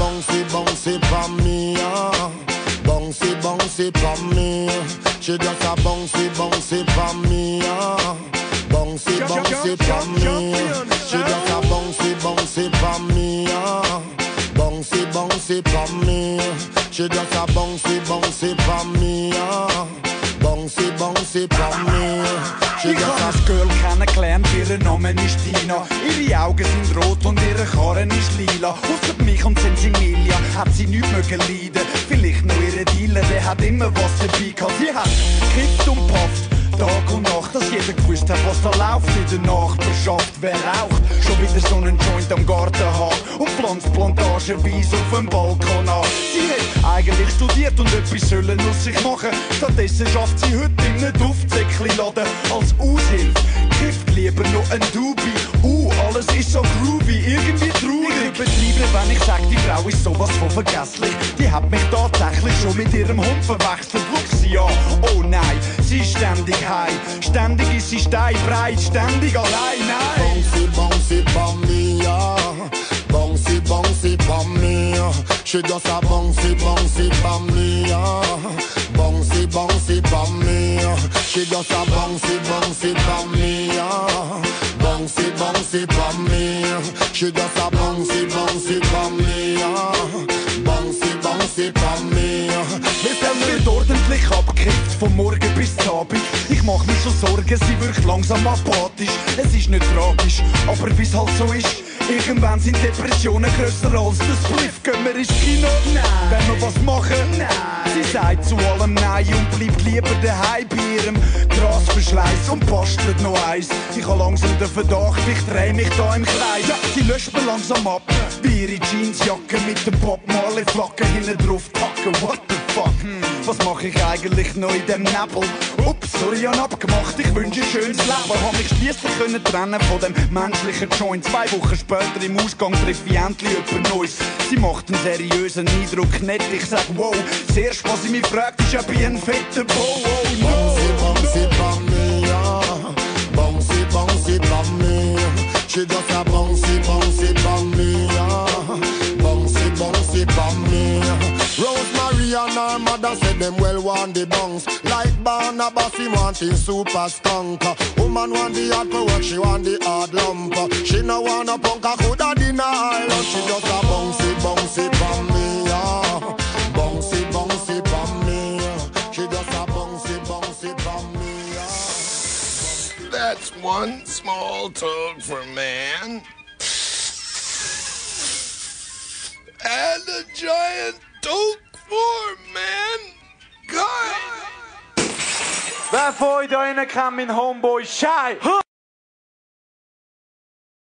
bouncy, bouncy for me, bouncy, bouncy for me. She just a bouncy, bouncy for me, bouncy, bouncy for me. She just a bouncy, bouncy for me, bouncy, bouncy for me. She just a bouncy, bouncy for me, bouncy, bouncy for me. Ich habe ein Girl kennengelernt, ihr Name ist Tina. Ihre Augen sind rot und ihre Karren ist lila. Ausser mich und Sensimilia hat sie nichts mögen leiden. Vielleicht noch ihre Dealer, der hat immer was dabei gehabt. Sie hat gekifft und pafft, Tag und Nacht, dass jeder gewusst hat, was da läuft in der Nachbarschaft. Wer raucht schon wieder so einen Joint am Gartenhang und pflanzt plantagenweise auf dem Balkon an. Sie hat eigentlich studiert und etwas sollen aus sich machen. Stattdessen schafft sie heute in einem Duftsäckli-Laden als Aushilfe. Kifft lieber noch ein Dubi. Alles ist so groovy, irgendwie traurig. Ich übertreibe, wenn ich sag, die Frau ist sowas von vergesslich. Die hat mich tatsächlich schon mit ihrem Hund verwechselt. Schau sie an, oh nein, sie ist ständig heim. Ständig ist sie steinbreit, ständig allein, nein. Bouncy, bouncy for me, bouncy, bouncy for me. She just a bouncy, bouncy for me, bouncy, bouncy for me. She just a bouncy, bouncy for me, bouncy, bouncy for me. She just a bouncy, bouncy for me, bouncy, bouncy for me. Es wird ordentlich abgekippt, von morgen bis zum Abend. Ich mach mir schon Sorgen, sie wirkt langsam apathisch. Es ist nicht tragisch, aber wie's halt so ist. Irgendwann sind Depressionen grösser als das Spliff. Gehen wir ins Kino? Nein. Wenn wir was machen? Nein. Sie sagt zu allem Nein und bleibt lieber daheim bei ihrem Grasverschleiß und bastelt noch eins. Ich hab langsam den Verdacht, ich dreh mich da im Kreis. Ja, sie löscht mir langsam ab, wie ihre Jeansjacke mit dem Bob Marley Flagge hinten drauf packen. What the fuck? Was mach ich eigentlich noch in dem Nebel? Ups, sorry, an abgemacht, ich wünsche ein schönes Leben. Hab mich schliesslich können trennen von dem menschlichen Joint. 2 Wochen später im Ausgang treffe ich endlich jemand Neues. Sie macht einen seriösen Eindruck, nett, ich sag wow. Das erste, was sie mich fragt, ist, ob ich ein fetter Bo. Oh no, bouncy, bouncy for me, bouncy, bouncy for me. She just a bouncy, bouncy for me, bouncy, bouncy for me. Rosemary and her mother said them well want the bounce. Like Barnabas, he want him super skunk. Woman want the hard for work, she want the hard lump. She no want a punk, a coulda dinner island. She just a bouncy, bouncy for me, bouncy, bouncy for me. She just a bouncy, bouncy for me. That's one small toad for man and a giant toad for mankind. wer von euch da innen kennt meinen Homeboy Shai?